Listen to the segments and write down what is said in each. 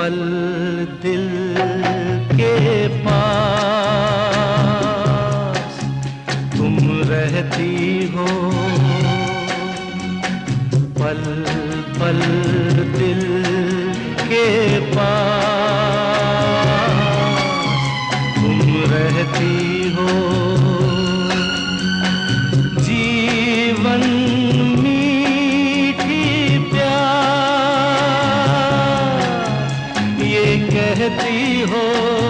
पल दिल के पास तुम रहती हो, पल पल दिल के पास तुम रहती हो। जीवन मीठी प्यार ये कहती हो,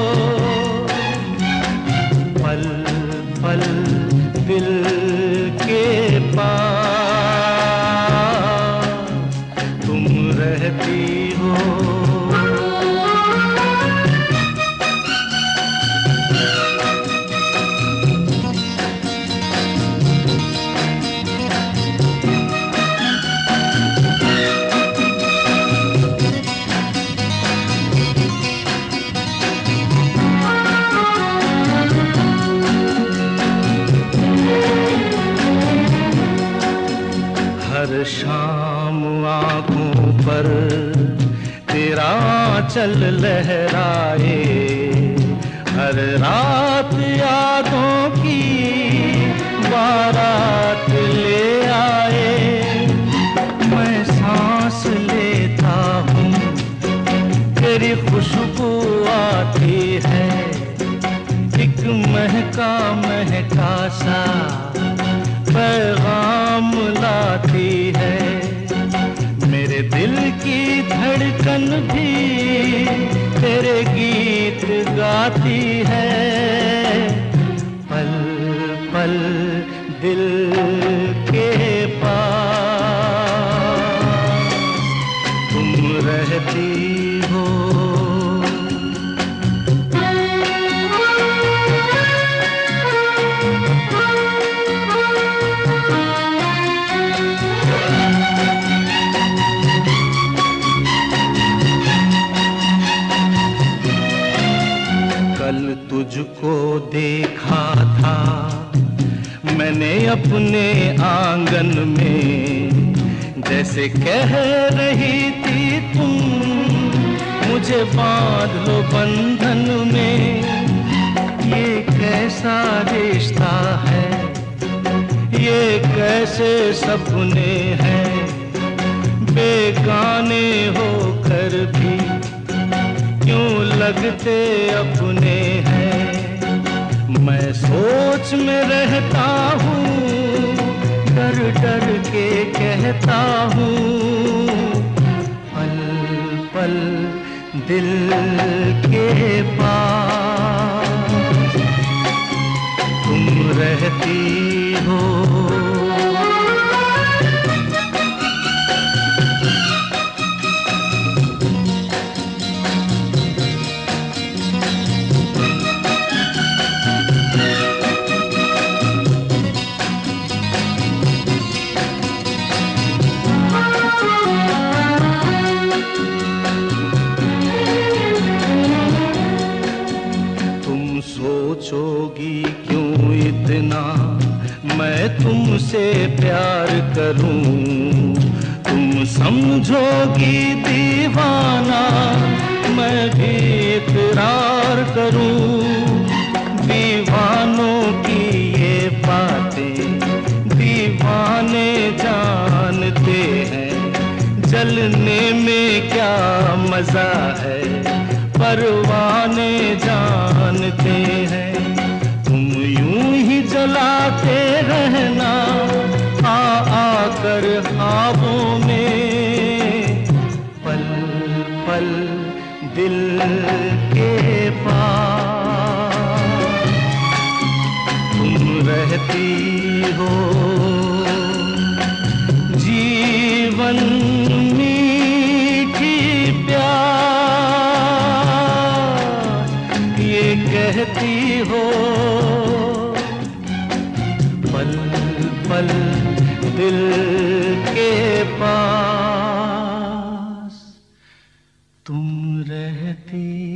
पल पल दिल के पास तुम रहती हो। हर शाम आँखों पर तेरा आँचल लहराए, हर रात यादों की बारात ले आए। मैं सांस लेता हूँ तेरी खुशबू आती है, एक महका महका सा पैगाम लाती है। मेरे दिल की धड़कन भी तेरे गीत गाती है, पल पल दिल के पास तुम रहती हो। कल तुझको देखा था मैंने अपने आंगन में, जैसे कह रही थी तुम मुझे बांध लो बंधन में। ये कैसा रिश्ता है, ये कैसे सपने हैं, बेगाने होकर भी क्यों लगते अपने हैं। मैं सोच में रहता हूँ, डर डर के कहता हूँ, पल पल दिल के पास तुम रहती हो। सोचोगी क्यों इतना मैं तुमसे प्यार करूं, तुम समझोगी दीवाना मैं भी इकरार करूं। दीवानों की ये बातें दीवाने जानते हैं, जलने में क्या मजा है परवाने जानते हैं। तुम यूं ही जलाते रहना आ आकर ख्वाबों में, पल पल दिल के पास तुम रहती हो। जीवन मीठी प्यार ये कहती हो, पल पल दिल के पास तुम रहती